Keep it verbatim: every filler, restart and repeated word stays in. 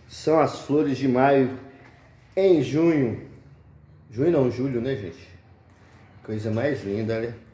São as flores de maio em junho. Junho não, julho, né, gente? Coisa mais linda, né?